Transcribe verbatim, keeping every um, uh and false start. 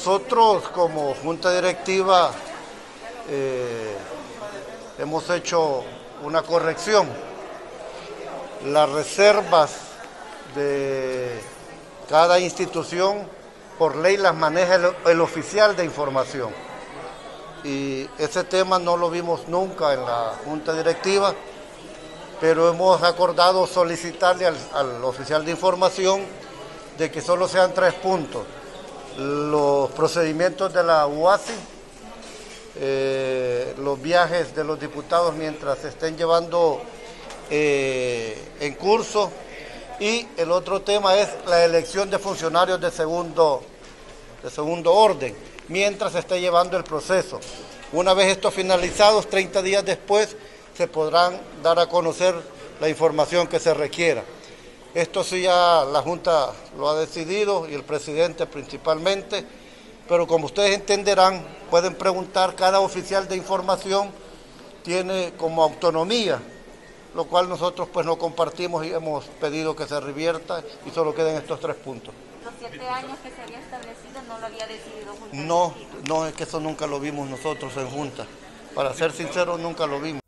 Nosotros como Junta Directiva eh, hemos hecho una corrección. Las reservas de cada institución por ley las maneja el, el oficial de información. Y ese tema no lo vimos nunca en la Junta Directiva, pero hemos acordado solicitarle al, al oficial de información de que solo sean tres puntos. Los procedimientos de la U A S I, eh, los viajes de los diputados mientras se estén llevando eh, en curso, y el otro tema es la elección de funcionarios de segundo, de segundo orden, mientras se esté llevando el proceso. Una vez estos finalizados, treinta días después, se podrán dar a conocer la información que se requiera. Esto sí ya la Junta lo ha decidido y el presidente principalmente, pero como ustedes entenderán, pueden preguntar, cada oficial de información tiene como autonomía, lo cual nosotros pues no compartimos y hemos pedido que se revierta y solo queden estos tres puntos. Los siete años que se había establecido no lo había decidido Junta. No, no, es que eso nunca lo vimos nosotros en Junta. Para ser sincero, nunca lo vimos.